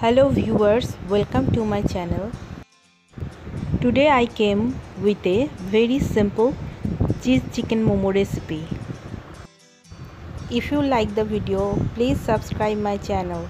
Hello viewers, welcome to my channel. Today I came with a very simple cheese chicken momo recipe. If you like the video, please subscribe my channel.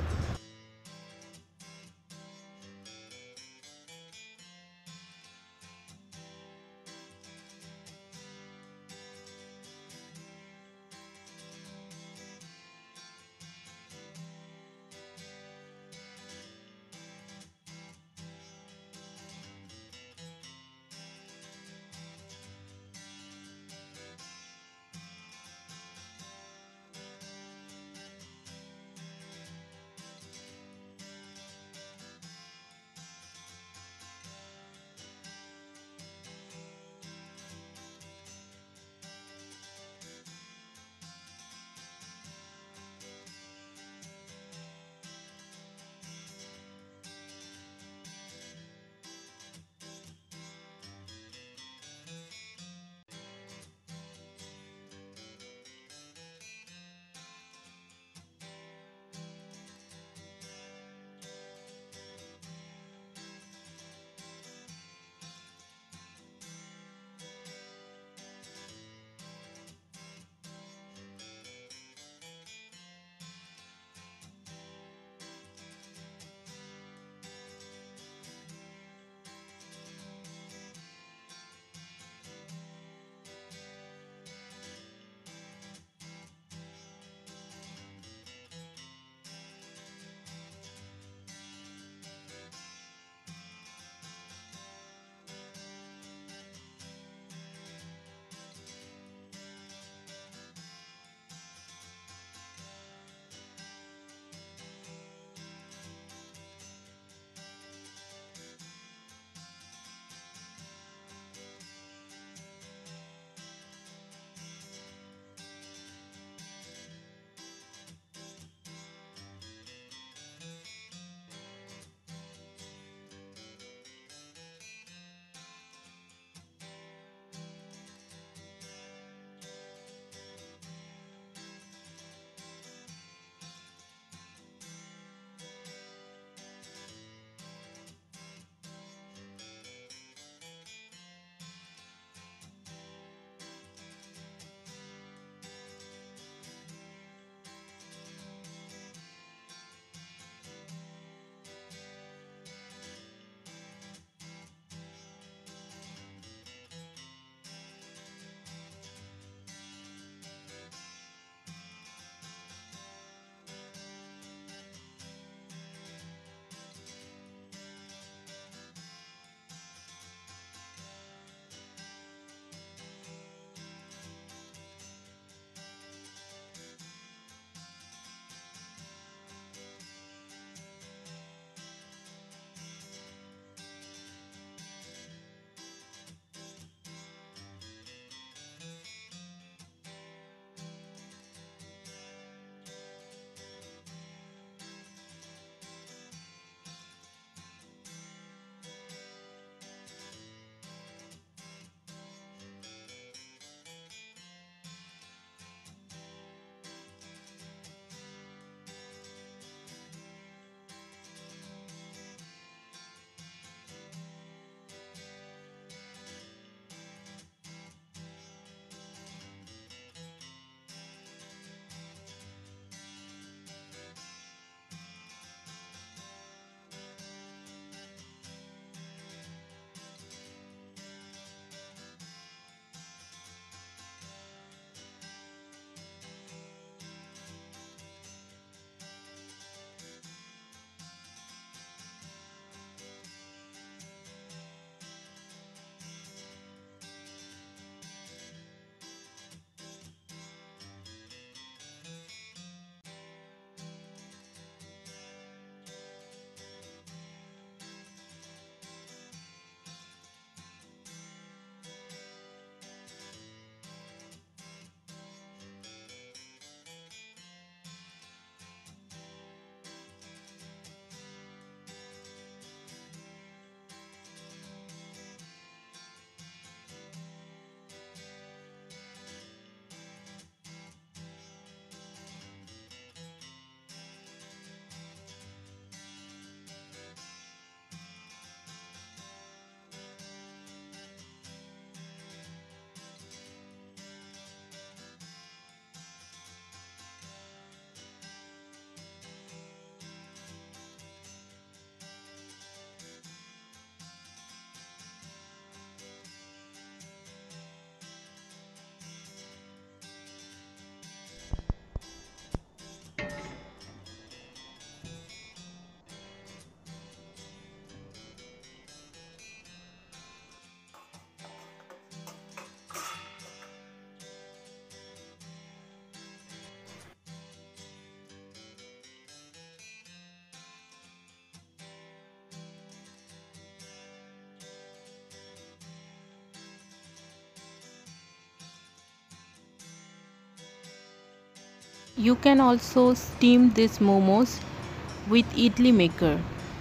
You can also steam these momos with idli maker.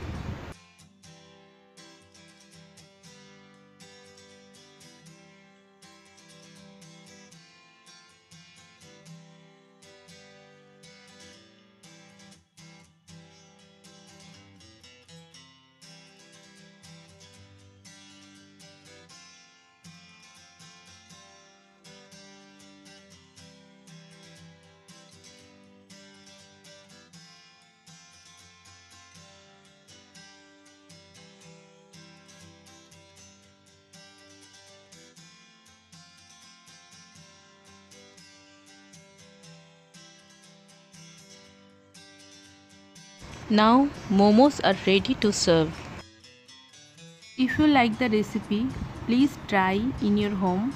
Now momos are ready to serve. If you like the recipe, please try in your home.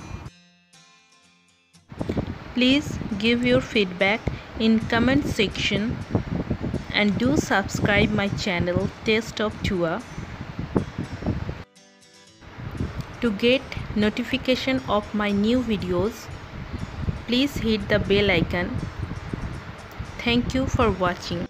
Please give your feedback in comment section and do subscribe my channel Taste of Tua to get notification of my new videos. Please hit the bell icon. Thank you for watching.